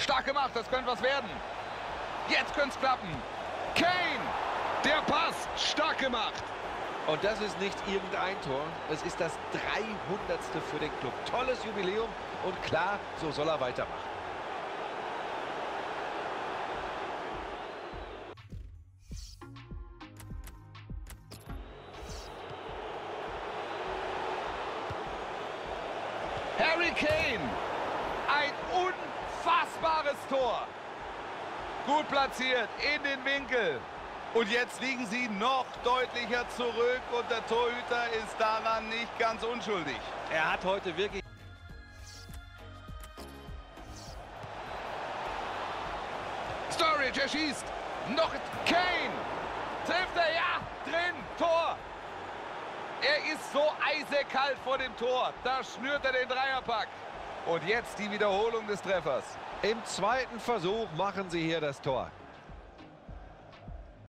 Stark gemacht, das könnte was werden. Jetzt könnte es klappen. Kane, der Pass, stark gemacht. Und das ist nicht irgendein Tor, es ist das 300. für den Club. Tolles Jubiläum und klar, so soll er weitermachen. Harry Kane, ein unfassbares Tor. Gut platziert, in den Winkel. Und jetzt liegen sie noch deutlicher zurück und der Torhüter ist daran nicht ganz unschuldig. Er hat heute wirklich... Sturridge, er schießt. Noch Kane. Trifft er, ja, drin, Tor. Er ist so eisekalt vor dem Tor. Da schnürt er den Dreierpack. Und jetzt die Wiederholung des Treffers. Im zweiten Versuch machen sie hier das Tor.